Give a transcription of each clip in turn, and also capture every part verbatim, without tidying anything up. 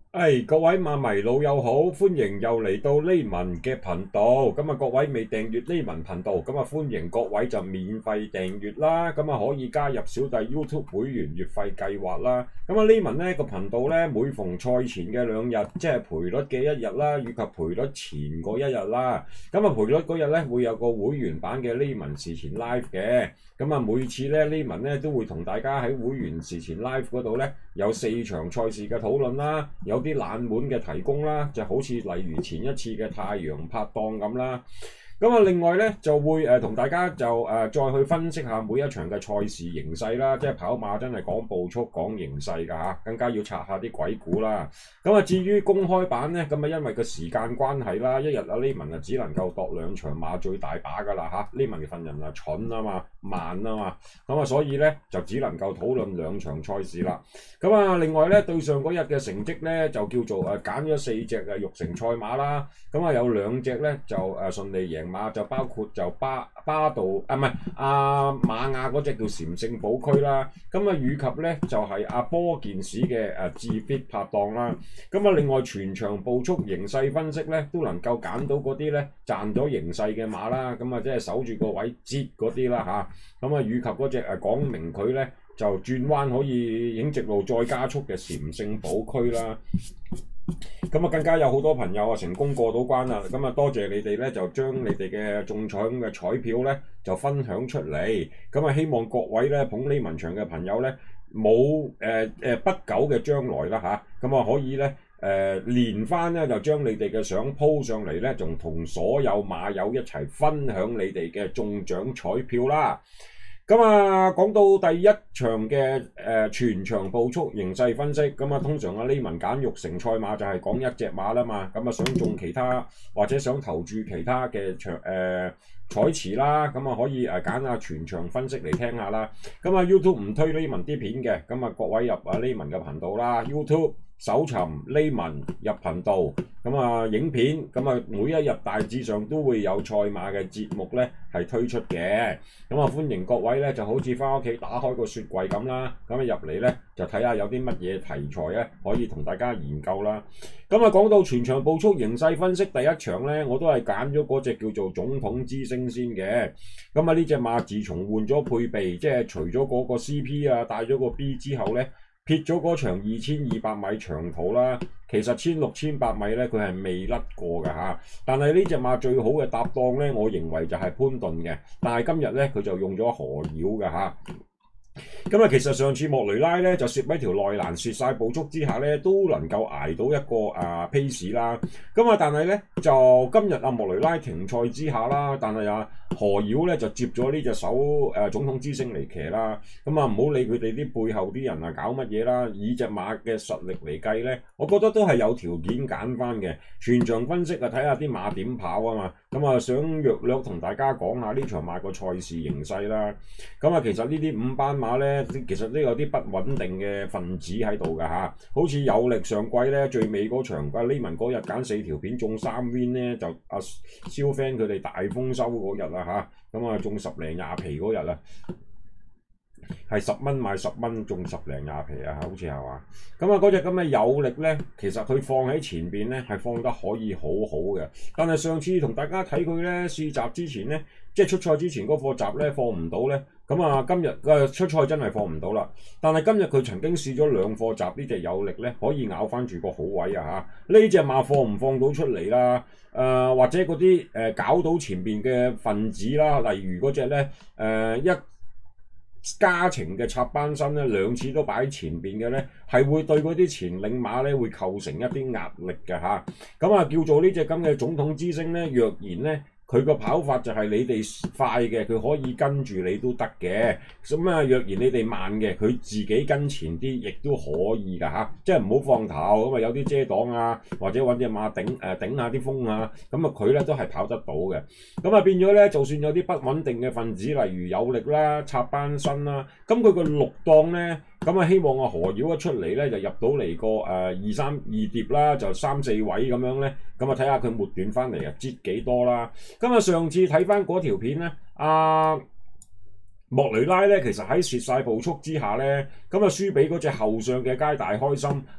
誒，各位馬迷老友好，歡迎又嚟到呢文嘅頻道。咁啊，各位未訂閱呢文頻道，咁啊歡迎各位就免費訂閱啦。咁啊可以加入小弟 YouTube 會員月費計劃啦。咁啊呢文呢個頻道呢，每逢賽前嘅兩日，即係賠率嘅一日啦，以及賠率前嗰一日啦。咁啊賠率嗰日呢，會有個會員版嘅呢文事前 live 嘅。咁啊每次咧呢文呢，都會同大家喺會員事前 live 嗰度呢，有四場賽事嘅討論啦，有啲冷門嘅提供啦，就好似例如前一次嘅太陽拍檔咁啦。咁啊，另外咧就會誒同大家就誒、呃、再去分析下每一場嘅賽事形勢啦，即係跑馬真係講步速講形勢㗎嚇，更加要拆下啲鬼股啦。咁啊，至於公開版咧，咁啊因為個時間關係啦，一日啊呢文啊只能夠度兩場馬最大把㗎啦嚇，呢文份人啊蠢啊嘛，慢啊嘛，咁啊所以咧就只能夠討論兩場賽事啦。咁啊，另外咧對上嗰日嘅成績咧就叫做誒揀咗四隻嘅育成賽馬啦，咁啊有兩隻咧就誒順利贏馬，就包括就巴巴道啊，唔係阿馬亞嗰隻叫禪聖寶區啦，咁啊以及咧就係、是、阿波健士嘅誒智 fit 拍檔啦，咁啊另外全場步速形勢分析咧都能夠揀到嗰啲咧賺咗形勢嘅馬啦，咁啊即係守住個位截嗰啲啦嚇，咁啊以及嗰隻誒講明佢咧就轉彎可以影直路再加速嘅禪聖寶區啦。咁啊，更加有好多朋友啊成功過到關啦！咁啊，多謝你哋咧，就將你哋嘅中獎嘅彩票咧就分享出嚟。咁啊，希望各位咧捧呢文場嘅朋友咧，冇誒誒不久嘅將來啦吓，咁啊可以咧誒、呃、連翻咧就將你哋嘅相 po 上嚟咧，仲同所有馬友一齊分享你哋嘅中獎彩票啦！咁啊，講到第一場嘅誒、呃、全場步速形勢分析，咁啊通常啊呢文揀育成賽馬就係講一隻馬啦嘛，咁啊想中其他或者想投注其他嘅場誒彩池啦，咁啊可以誒揀下全場分析嚟聽下啦。咁啊 YouTube 唔推呢文啲片嘅，咁啊各位入啊呢文嘅頻道啦 ，YouTube 搜尋呢文入頻道，咁啊影片，咁啊每一日大致上都會有賽馬嘅節目咧係推出嘅，咁啊歡迎各位咧就好似翻屋企打開個雪櫃咁啦，咁啊入嚟咧就睇下有啲乜嘢題材咧可以同大家研究啦。咁啊講到全場步速形勢分析第一場咧，我都係揀咗嗰隻叫做總統之星先嘅。咁啊呢隻馬自從換咗配備，即係除咗嗰個 C P 啊帶咗個 B 之後咧，撇咗嗰場二千二百米長途啦，其實千六千八米咧佢係未甩過㗎嚇。但係呢隻馬最好嘅搭檔咧，我認為就係潘頓嘅，但係今日咧佢就用咗何妖㗎嚇。咁啊，其實上次莫雷拉咧就攝喺條內欄攝晒步速之下咧，都能夠捱到一個啊 pace 啦。咁啊，但係咧就今日啊莫雷拉停賽之下啦，但係啊何妖咧就接咗呢隻手誒、啊、總統之星嚟騎啦。咁啊唔好理佢哋啲背後啲人啊搞乜嘢啦，以隻馬嘅實力嚟計咧，我覺得都係有條件揀翻嘅。全場分析啊，睇下啲馬點跑啊嘛。咁啊想略略同大家講下呢場馬個賽事形勢啦。咁啊其實呢啲五班馬咧，其實都有啲不穩定嘅分子喺度㗎嚇，好似有力上季咧最尾嗰場啊呢文嗰日揀四條片中三 win 咧，就阿蕭 friend 佢哋大豐收嗰日啦嚇，咁啊中十零廿皮嗰日啊，係十蚊買十蚊中十零廿皮啊，好似係嘛？咁啊嗰隻咁嘅有力咧，其實佢放喺前邊咧係放得可以好好嘅，但係上次同大家睇佢咧試閘之前咧，即係出賽之前嗰課閘咧放唔到咧。咁啊，今日嘅出賽真係放唔到啦。但係今日佢曾經試咗兩課閘，呢隻有力咧，可以咬翻住個好位啊嚇。呢隻馬放唔放到出嚟啦？誒、呃、或者嗰啲誒搞到前邊嘅分子啦，例如嗰隻咧誒一加程嘅插班身咧，兩次都擺喺前邊嘅咧，係會對嗰啲前領馬咧會構成一啲壓力嘅嚇。咁啊叫做呢隻咁嘅總統之星咧，若然咧。佢個跑法就係你哋快嘅，佢可以跟住你都得嘅。咁啊，若然你哋慢嘅，佢自己跟前啲，亦都可以㗎嚇。即係唔好放頭，咁啊有啲遮擋啊，或者揾隻馬頂誒、呃、頂下啲風啊，咁啊佢咧都係跑得到嘅。咁啊變咗咧，就算有啲不穩定嘅分子，例如有力啦、插班身啦，咁佢個六檔咧。咁啊，希望啊何妖一出嚟咧，就入到嚟個誒二三二碟啦，就三四位咁樣咧。咁啊，睇下佢末段翻嚟啊，擠幾多啦。咁啊，上次睇翻嗰條片咧，阿、啊、莫雷拉咧，其實喺蝕晒步速之下咧，咁啊輸俾嗰隻後上嘅皆大開心。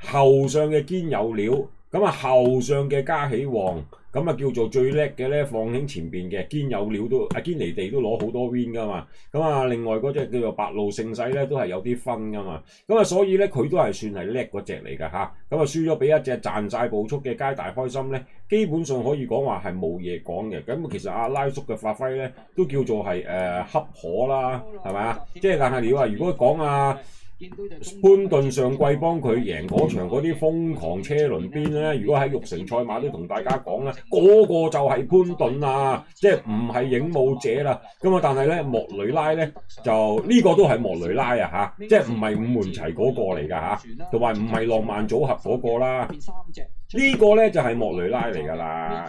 後上嘅堅有料，咁啊後上嘅加起旺。咁啊叫做最叻嘅咧，放喺前邊嘅堅有料都啊堅尼地都攞好多 win 噶嘛。咁啊另外嗰隻叫做白露盛世咧，都係有啲分噶嘛。咁啊所以咧佢都係算係叻嗰隻嚟㗎嚇。咁啊輸咗俾一隻賺晒步速嘅皆大開心咧，基本上可以講話係冇嘢講嘅。咁其實阿拉叔嘅發揮咧都叫做係誒恰可啦，係咪啊？即係但係你話如果講啊〜潘頓上季幫佢贏嗰場嗰啲瘋狂車輪邊咧，如果喺育成賽馬都同大家講咧，嗰、那個就係潘頓啊，即係唔係影武者啦。咁啊，但係咧莫雷拉咧就呢、這個都係莫雷拉啊嚇，即係唔係五門齊嗰個嚟㗎嚇，同埋唔係浪漫組合嗰個啦。個呢個咧就係、是、莫雷拉嚟㗎啦。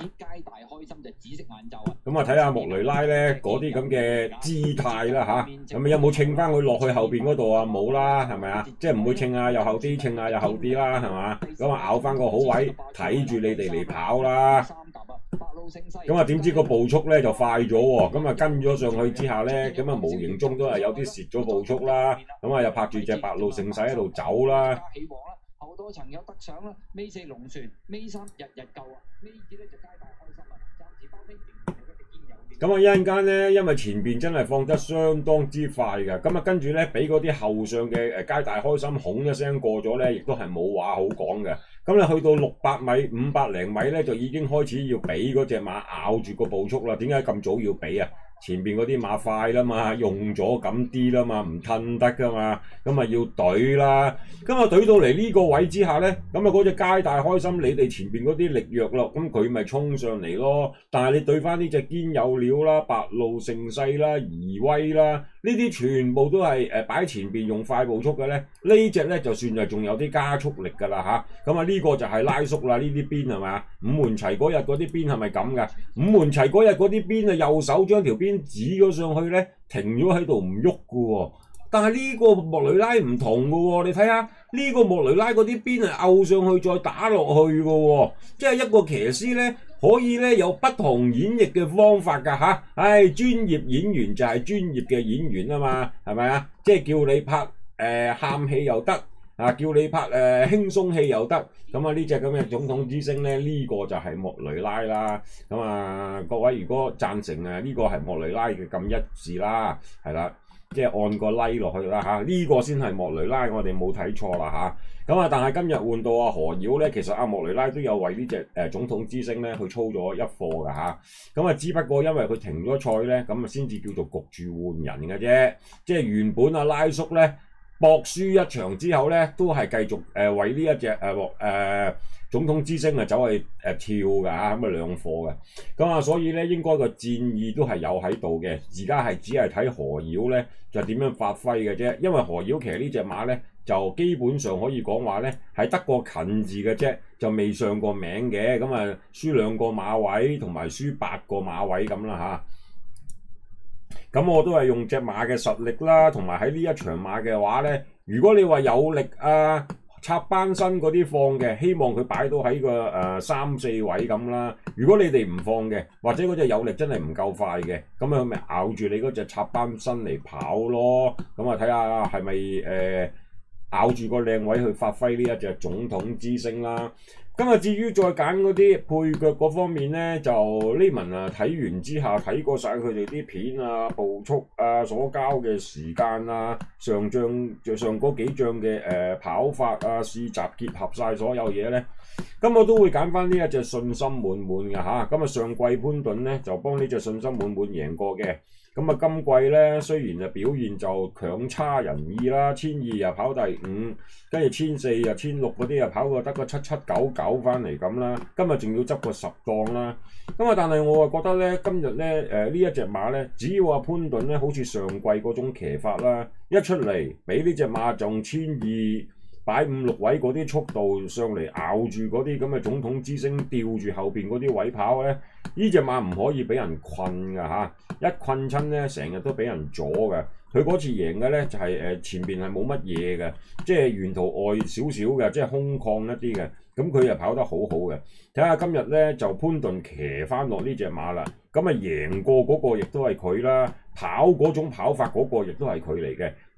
咁啊睇下莫雷拉咧嗰啲咁嘅姿態啦嚇，咁、啊、有冇稱翻佢落去後邊嗰度啊？冇啦，係咪啊？即係唔會稱啊，又後啲稱啊，又後啲啦，係嘛？咁啊咬翻個好位，睇住你哋嚟跑啦。咁啊點知個步速咧就快咗喎，咁啊跟咗上去之下咧，咁啊無形中都係有啲蝕咗步速啦。咁啊又拍住隻白露盛世喺度走啦。後多層有得上啦，尾四龍船，尾三日日夠啊，尾二咧就皆大開心啊，暫時包尾仍然係一隻堅有料。咁啊一陣間咧，因為前邊真係放得相當之快嘅，咁啊跟住咧俾嗰啲後上嘅誒皆大開心哄一聲過咗咧，亦都係冇話好講嘅。咁你去到六百米、五百零米咧，就已經開始要俾嗰隻馬咬住個步速啦。點解咁早要俾啊？前邊嗰啲馬快啦嘛，用咗咁啲啦嘛，唔褪得噶嘛，咁啊要懟啦，咁啊懟到嚟呢個位之下咧，咁啊嗰隻皆大開心，你哋前邊嗰啲力弱咯，咁佢咪衝上嚟咯。但係你對翻呢隻堅有料啦、白露盛世啦、怡威啦，呢啲全部都係誒擺前邊用快步速嘅咧，呢隻咧就算係仲有啲加速力㗎啦嚇。咁啊呢個就係拉叔啦，呢啲邊係咪？五門齊嗰日嗰啲邊係咪咁㗎？五門齊嗰日嗰啲邊啊，右手將條邊指咗上去咧，停咗喺度唔喐嘅喎。但係呢個莫雷拉唔同嘅喎，你睇下呢個莫雷拉嗰啲邊係拗上去再打落去嘅喎，即係一個騎師咧可以咧有不同演繹嘅方法㗎嚇。唉，專業演員就係專業嘅演員啊嘛，係咪啊？即係叫你拍誒喊戲又得啊，叫你拍誒、呃、輕鬆戲又得。咁啊呢隻咁嘅總統之星咧，呢、這個就係莫雷拉啦。咁啊各位如果贊成啊，呢、這個係莫雷拉嘅咁一致啦，係啦，即係按個 like 落去啦嚇。呢、這個先係莫雷拉，我哋冇睇錯啦嚇。咁啊，但係今日換到阿何妖咧，其實阿莫雷拉都有為呢隻誒總統之星咧去操咗一課㗎嚇。咁啊，只不過因為佢停咗賽咧，咁啊先至叫做焗住換人嘅啫。即係原本阿拉叔咧，博輸一場之後咧，都係繼續誒、呃、為呢一隻誒誒、呃、總統之星啊走去誒、呃、跳㗎嚇，咁啊兩課嘅。咁啊，所以咧應該個戰意都係有喺度嘅。而家係只係睇何妖咧就點樣發揮嘅啫。因為何妖騎呢隻馬咧就基本上可以講話咧係得個近字嘅啫，就未上過名嘅。咁啊輸兩個馬位同埋輸八個馬位咁啦嚇。咁我都係用隻馬嘅實力啦，同埋喺呢一場馬嘅話咧，如果你話有力啊插班身嗰啲放嘅，希望佢擺到喺個誒、呃、三四位咁啦。如果你哋唔放嘅，或者嗰隻有力真係唔夠快嘅，咁樣咪咬住你嗰隻插班身嚟跑咯。咁啊睇下係咪誒咬住個靚位去發揮呢一隻總統之星啦。今日至於再揀嗰啲配腳嗰方面咧，就呢文啊睇完之下睇過晒佢哋啲片啊、步速啊、所交嘅時間啊、上仗就上嗰幾仗嘅誒、呃、跑法啊、試閘結合晒所有嘢咧，咁我都會揀翻呢一隻信心滿滿嘅嚇。咁啊上季潘頓咧就幫呢隻信心滿滿贏過嘅。咁啊，今季咧雖然啊表現就強差人意啦，千二又跑第五，跟住千四又千六嗰啲又跑過得個七七九九翻嚟咁啦。今日仲要執個十檔啦。咁啊，但係我啊覺得咧，今日咧誒、呃、呢一隻馬咧，只要阿潘頓咧好似上季嗰種騎法啦，一出嚟俾呢隻馬仲千二擺五六位嗰啲速度上嚟咬住嗰啲咁嘅總統之星吊住後邊嗰啲位跑咧，呢隻馬唔可以俾人困㗎嚇，一困親咧成日都俾人阻嘅。佢嗰次贏嘅咧就係、是、誒前邊係冇乜嘢嘅，即係沿途外少少嘅，即係空曠一啲嘅，咁佢又跑得好好嘅。睇下今日咧就潘頓騎翻落呢隻馬啦，咁啊贏過嗰個亦都係佢啦，跑嗰種跑法嗰個亦都係佢嚟嘅。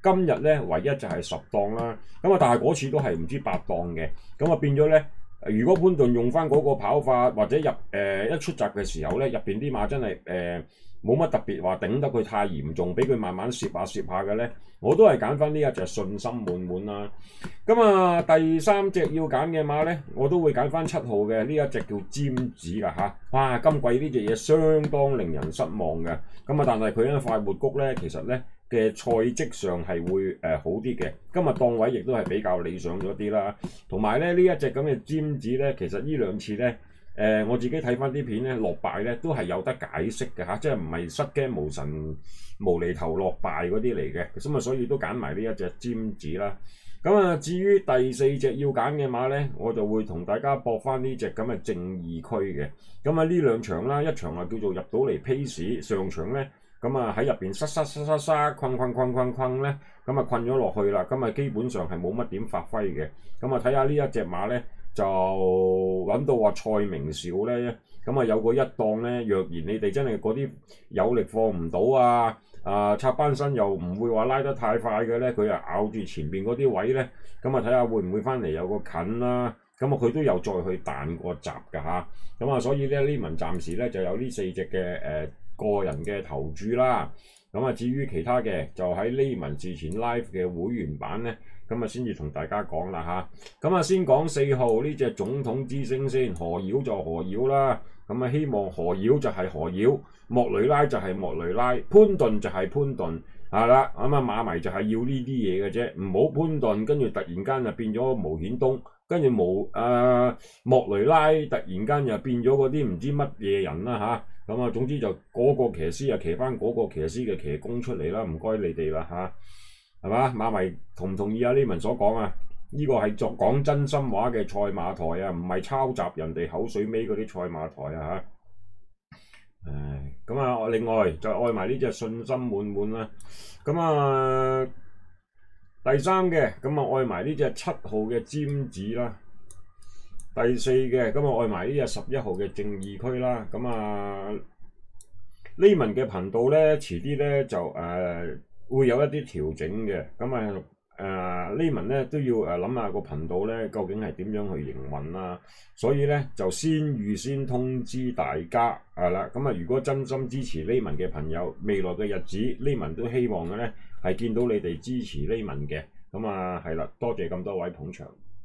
今日咧唯一就係十檔啦，咁啊但係嗰次都係唔知八檔嘅，咁啊變咗咧。如果潘頓用翻嗰個跑法，或者入誒、呃、一出閘嘅時候咧，入邊啲馬真係誒冇乜特別話頂得佢太嚴重，俾佢慢慢攝下攝下嘅咧，我都係揀翻呢一隻信心滿滿啦。咁啊，第三隻要揀嘅馬咧，我都會揀翻七號嘅呢一隻叫尖子噶嚇。哇，今季呢隻嘢相當令人失望嘅。咁啊，但係佢喺快活谷咧，其實咧嘅賽績上係會誒、呃、好啲嘅。今日檔位亦都係比較理想咗啲啦。同埋咧呢一隻咁嘅尖子咧，其實呢兩次咧誒、呃、我自己睇翻啲片咧落敗咧都係有得解釋嘅嚇，即係唔係失驚無神無厘頭落敗嗰啲嚟嘅。咁啊，所以都揀埋呢一隻尖子啦。咁啊，至於第四隻要揀嘅馬咧，我就會同大家搏翻呢隻咁嘅正義區嘅。咁啊，呢兩場啦，一場啊叫做入到嚟 pace， 上場咧咁啊喺入邊塞塞塞塞塞困困困困困咧，咁啊困咗落去啦。咁啊基本上係冇乜點發揮嘅。咁啊睇下呢一隻馬咧，就揾到話蔡明少咧，咁啊有個一檔咧，若然你哋真係嗰啲有力放唔到啊！啊，插班身又唔會話拉得太快嘅咧，佢啊咬住前邊嗰啲位咧，咁啊睇下會唔會翻嚟有個近啦，咁啊佢都有再去彈個閘㗎嚇，咁啊所以咧呢文暫時咧就有呢四隻嘅誒個人嘅投注啦，咁啊至於其他嘅就喺呢文事前 live 嘅會員版咧，咁啊先至同大家講啦嚇，咁啊先講四號呢隻總統之星先，何妖就何妖啦。咁啊，希望何妖就係何妖，莫雷拉就係莫雷拉，潘頓就係潘頓，係啦。咁啊，馬迷就係要呢啲嘢嘅啫，唔好潘頓，跟住突然間就變咗毛顯東，跟住無啊莫雷拉突然間又變咗嗰啲唔知乜嘢人啦吓，咁啊，總之就嗰個騎師啊騎翻嗰個騎師嘅騎功出嚟啦，唔該你哋啦吓，係嘛？馬迷同唔同意啊？呢文所講啊？呢個係作講真心話嘅賽馬台啊，唔係抄襲人哋口水尾嗰啲賽馬台啊嚇！唉，咁啊，另外就愛埋呢隻信心滿滿啦。咁啊，第三嘅咁啊愛埋呢隻七號嘅尖子啦。第四嘅咁啊愛埋呢隻十一號嘅正義區啦。咁啊呢文嘅頻道咧，遲啲咧就誒、呃、會有一啲調整嘅。咁啊〜誒、uh, 呢文咧都要誒諗下個頻道咧究竟係點樣去營運啦，所以咧就先預先通知大家係啦。咁啊，如果真心支持呢文嘅朋友，未來嘅日子呢文都希望嘅咧係見到你哋支持呢文嘅。咁啊係啦，多謝咁多位捧場。